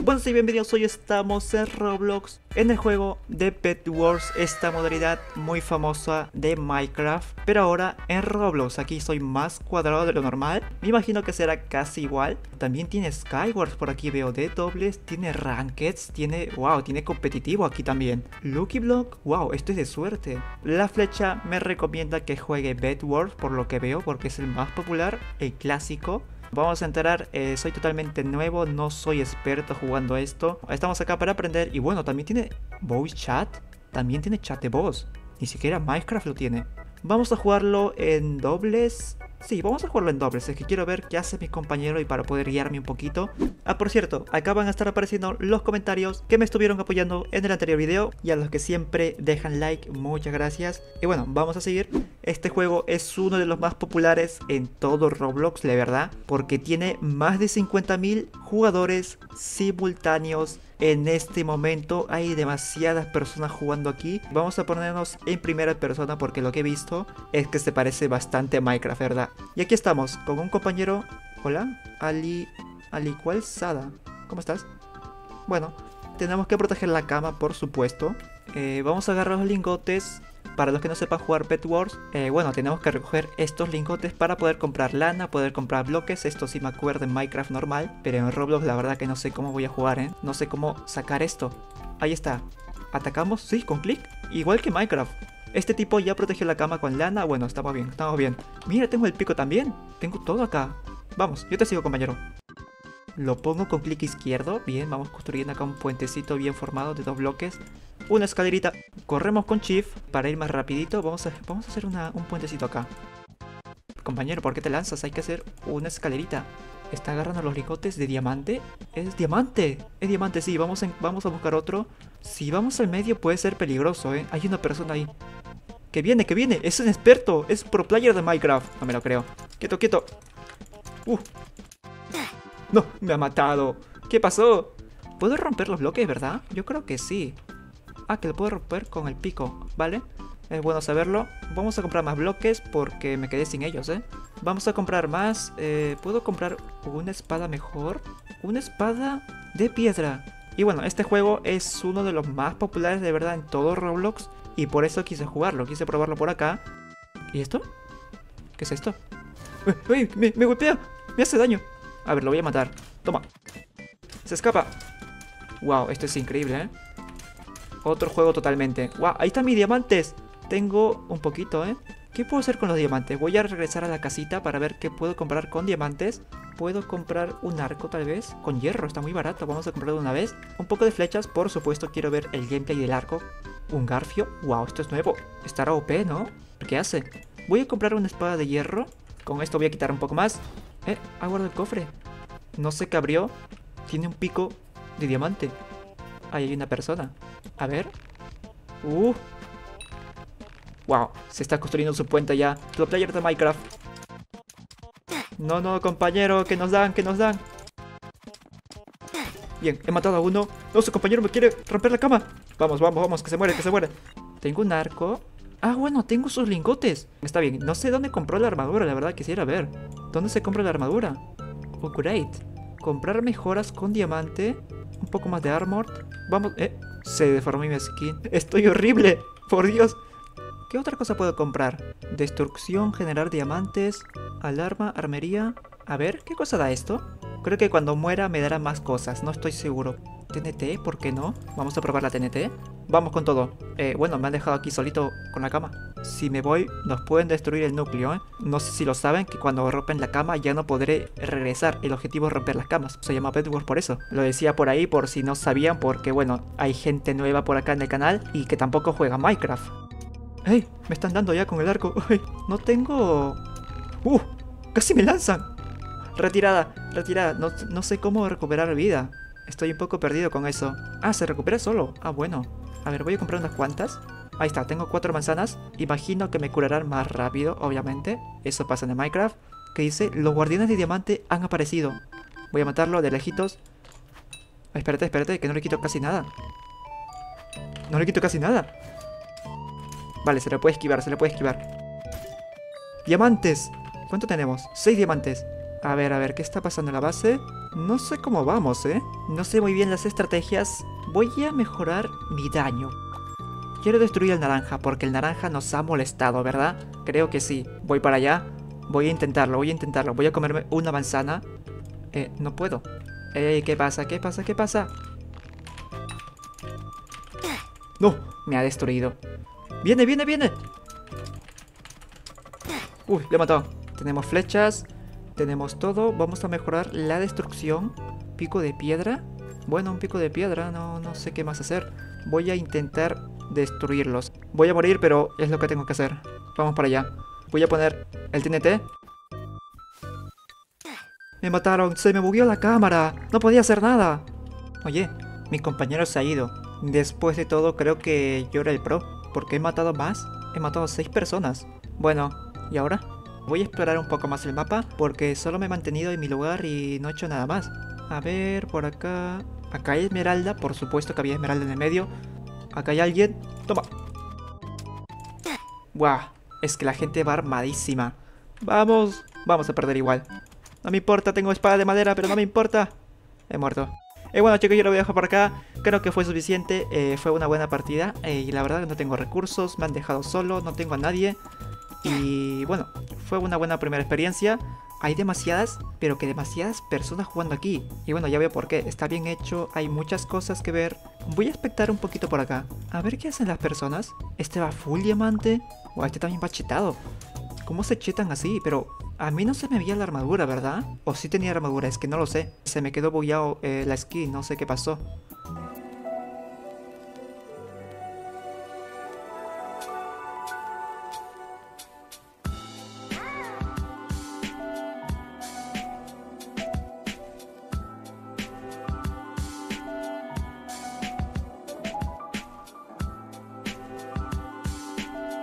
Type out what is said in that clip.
Buenos y bienvenidos, hoy estamos en Roblox, en el juego de Bed Wars, esta modalidad muy famosa de Minecraft, pero ahora en Roblox. Aquí soy más cuadrado de lo normal, me imagino que será casi igual. También tiene Skywars, por aquí veo de dobles, tiene Rankeds, tiene, wow, tiene competitivo aquí también. Lucky Block, wow, esto es de suerte. La flecha me recomienda que juegue Bed Wars por lo que veo, porque es el más popular, el clásico. Vamos a entrar, soy totalmente nuevo, no soy experto jugando esto. Estamos acá para aprender y bueno, también tiene voice chat, también tiene chat de voz. Ni siquiera Minecraft lo tiene. Vamos a jugarlo en dobles. Sí, vamos a jugarlo en dobles, es que quiero ver qué hace mi compañero y para poder guiarme un poquito. Ah, por cierto, acá van a estar apareciendo los comentarios que me estuvieron apoyando en el anterior video. Y a los que siempre dejan like, muchas gracias. Y bueno, vamos a seguir. Este juego es uno de los más populares en todo Roblox, la verdad, porque tiene más de 50.000 jugadores simultáneos. En este momento hay demasiadas personas jugando aquí. Vamos a ponernos en primera persona porque lo que he visto es que se parece bastante a Minecraft, ¿verdad? Y aquí estamos con un compañero. Hola, Ali Sada. ¿Cómo estás? Bueno, tenemos que proteger la cama, por supuesto. Vamos a agarrar los lingotes. Para los que no sepan jugar Bed Wars, bueno, tenemos que recoger estos lingotes para poder comprar lana, poder comprar bloques. Esto sí me acuerdo en Minecraft normal, pero en Roblox la verdad que no sé cómo voy a jugar, ¿eh? No sé cómo sacar esto. Ahí está. ¿Atacamos? Sí, con clic. Igual que Minecraft. Este tipo ya protegió la cama con lana. Bueno, estamos bien, estamos bien. Mira, tengo el pico también. Tengo todo acá. Vamos, yo te sigo, compañero. Lo pongo con clic izquierdo. Bien, vamos construyendo acá un puentecito bien formado de 2 bloques. Una escalerita. Corremos con Shift para ir más rapidito. Vamos a hacer un puentecito acá. Compañero, ¿por qué te lanzas? Hay que hacer una escalerita. Está agarrando los lingotes de diamante. ¡Es diamante! Es diamante, sí. Vamos a buscar otro. Si vamos al medio puede ser peligroso, ¿eh? Hay una persona ahí. ¡Que viene, que viene! ¡Es un experto! ¡Es pro player de Minecraft! No me lo creo. ¡Quieto, quieto! ¡No! ¡Me ha matado! ¿Qué pasó? ¿Puedo romper los bloques, verdad? Yo creo que sí. Ah, que lo puedo romper con el pico, ¿vale? Es bueno saberlo. Vamos a comprar más bloques porque me quedé sin ellos, ¿eh? Vamos a comprar más. ¿Puedo comprar una espada mejor? Una espada de piedra. Y bueno, este juego es uno de los más populares de verdad en todo Roblox. Y por eso quise jugarlo, quise probarlo por acá. ¿Y esto? ¿Qué es esto? ¡Uy! ¡Me golpea! ¡Me hace daño! A ver, lo voy a matar. Toma. Se escapa. Wow, esto es increíble, ¿eh? Otro juego totalmente. ¡Wow! Ahí están mis diamantes. Tengo un poquito, ¿eh? ¿Qué puedo hacer con los diamantes? Voy a regresar a la casita para ver qué puedo comprar con diamantes. ¿Puedo comprar un arco tal vez? Con hierro, está muy barato. Vamos a comprarlo de una vez. Un poco de flechas, por supuesto. Quiero ver el gameplay del arco. Un garfio. ¡Wow! Esto es nuevo. Estará OP, ¿no? ¿Qué hace? Voy a comprar una espada de hierro. Con esto voy a quitar un poco más. Aguardo el cofre. No sé qué abrió. Tiene un pico de diamante. Ahí hay una persona. A ver. Wow, se está construyendo su puente ya. Pro player de Minecraft. No, no, compañero, que nos dan, que nos dan. Bien, he matado a uno. No, su compañero me quiere romper la cama. Vamos, vamos, vamos, que se muere, que se muere. Tengo un arco. Ah, bueno, tengo sus lingotes. Está bien, no sé dónde compró la armadura, la verdad quisiera ver. ¿Dónde se compra la armadura? Oh, great. Comprar mejoras con diamante. Un poco más de armor. Vamos, se deformó mi skin. Estoy horrible, por Dios. ¿Qué otra cosa puedo comprar? Destrucción, generar diamantes, alarma, armería. A ver, ¿qué cosa da esto? Creo que cuando muera me dará más cosas, no estoy seguro. ¿TNT? ¿Por qué no? Vamos a probar la TNT. Vamos con todo. Bueno, me han dejado aquí solito con la cama. Si me voy, nos pueden destruir el núcleo, ¿eh? No sé si lo saben, que cuando rompen la cama ya no podré regresar. El objetivo es romper las camas. Se llama Bed Wars por eso. Lo decía por ahí por si no sabían, porque bueno, hay gente nueva por acá en el canal y que tampoco juega Minecraft. ¡Ey! Me están dando ya con el arco. ¡Ay! No tengo... ¡Casi me lanzan! Retirada, retirada. No sé cómo recuperar vida. Estoy un poco perdido con eso. Ah, se recupera solo. Ah, bueno. A ver, voy a comprar unas cuantas. Ahí está, tengo 4 manzanas. Imagino que me curarán más rápido, obviamente. Eso pasa en el Minecraft. Que dice, los guardianes de diamante han aparecido. Voy a matarlo de lejitos. Espérate, espérate, que no le quito casi nada. No le quito casi nada. Vale, se le puede esquivar, se le puede esquivar. ¡Diamantes! ¿Cuánto tenemos? 6 diamantes. A ver, ¿qué está pasando en la base? No sé cómo vamos, No sé muy bien las estrategias. Voy a mejorar mi daño. Quiero destruir el naranja porque el naranja nos ha molestado, ¿verdad? Creo que sí. Voy para allá. Voy a intentarlo, voy a intentarlo. Voy a comerme una manzana. No puedo. ¿Qué pasa? ¿Qué pasa? ¿Qué pasa? ¡No! Me ha destruido. ¡Viene, viene, viene! Uy, le he matado. Tenemos flechas. Tenemos todo. Vamos a mejorar la destrucción. Pico de piedra. Bueno, un pico de piedra. No sé qué más hacer. Voy a intentar destruirlos. Voy a morir, pero es lo que tengo que hacer. Vamos para allá. Voy a poner el TNT. Me mataron. Se me bugueó la cámara. No podía hacer nada. Oye, mi compañero se ha ido. Después de todo, creo que yo era el pro. Porque he matado más. He matado a 6 personas. Bueno, ¿y ahora? Voy a explorar un poco más el mapa. Porque solo me he mantenido en mi lugar y no he hecho nada más. A ver, por acá. Acá hay esmeralda. Por supuesto que había esmeralda en el medio. Acá hay alguien. Toma. Buah. Es que la gente va armadísima. Vamos. Vamos a perder igual. No me importa, tengo espada de madera, pero no me importa. He muerto. Bueno, chicos, yo lo voy a dejar por acá. Creo que fue suficiente. Fue una buena partida. Y la verdad que no tengo recursos. Me han dejado solo. No tengo a nadie. Y bueno, fue una buena primera experiencia. Hay demasiadas, pero que demasiadas personas jugando aquí. Y bueno, ya veo por qué. Está bien hecho. Hay muchas cosas que ver. Voy a espectar un poquito por acá. A ver qué hacen las personas. Este va full diamante. O este también va chetado. ¿Cómo se chetan así? Pero a mí no se me veía la armadura, ¿verdad? O sí tenía armadura, es que no lo sé. Se me quedó bugueado la skin, no sé qué pasó.